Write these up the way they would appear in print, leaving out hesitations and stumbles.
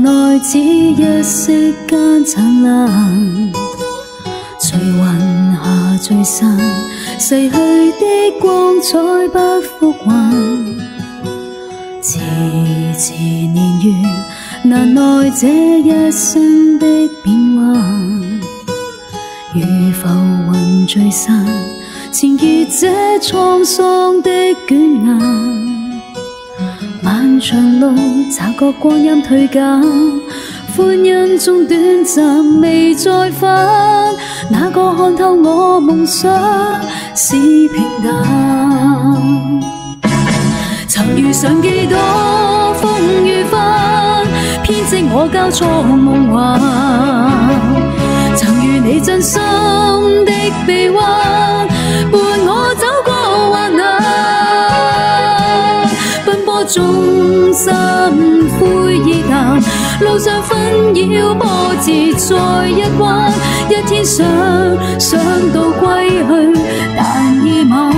奈只一息間燦爛，隨雲下聚散，逝去的光彩不復還。遲遲年月，難耐這一生的變幻。如浮雲聚散，纏結這滄桑的捲顏。漫長路，察覺光陰退減，歡欣中短暫未再返。哪個看透我夢想是平淡？曾遇上幾多風雨翻，編織我交錯夢幻。曾遇你真心的臂彎，伴我走過患難。奔波中心灰意淡，路上紛擾波折再一彎。一天想到歸去，但已晚。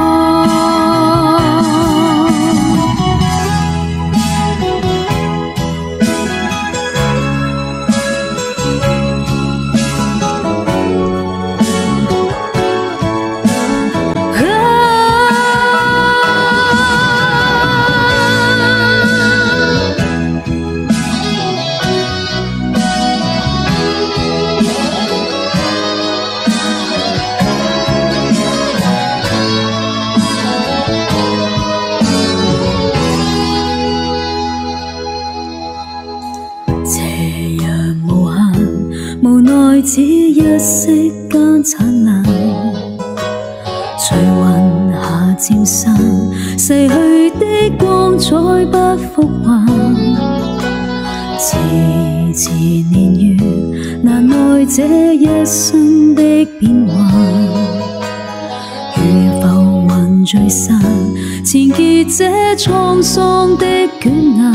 無奈只一息間燦爛，隨雲下漸散，逝去的光彩不復還。遲遲年月，難耐這一生的變幻。如浮雲聚散，纏結這滄桑的捲顏。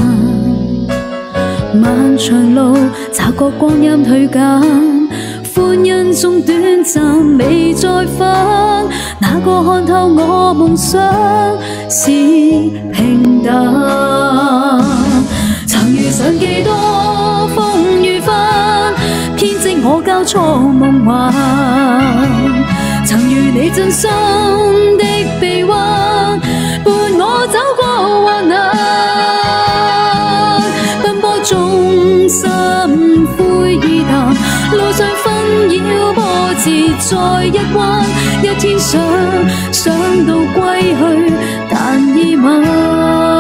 漫長路，察覺光陰退減，歡欣中短暫未再返。哪個看透我夢想是平淡？曾遇上幾多風雨翻，編織我交錯夢幻。曾遇你真心的臂彎，伴我走過患難。中心灰意淡，路上紛擾波折再一彎。一天想到歸去，但已晚。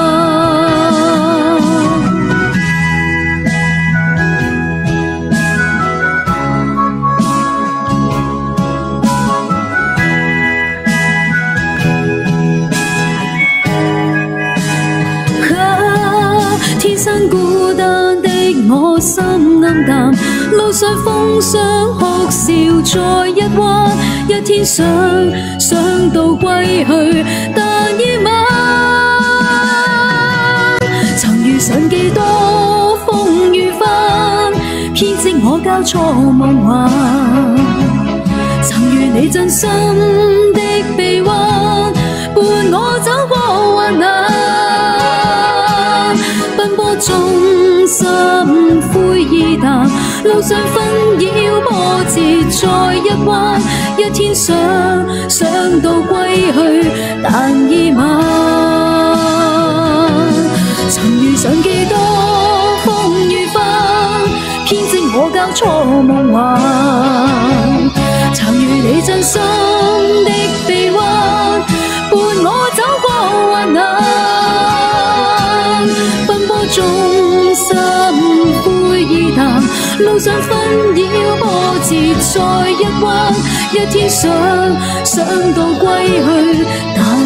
天生孤單的我心暗淡，路上風霜哭笑再一彎。一天想到歸去，但已晚。曾遇上幾多風雨翻，編織我交錯夢幻。曾遇你真心的臂彎，伴我走過患難。中心灰意淡，路上紛擾波折再一彎。一天想到歸去，但已晚。曾遇上幾多風雨翻，編織我交錯夢幻。曾遇你真心的臂彎，伴我走過患難。中心灰意淡，路上紛擾波折再一彎。一天想到歸去，但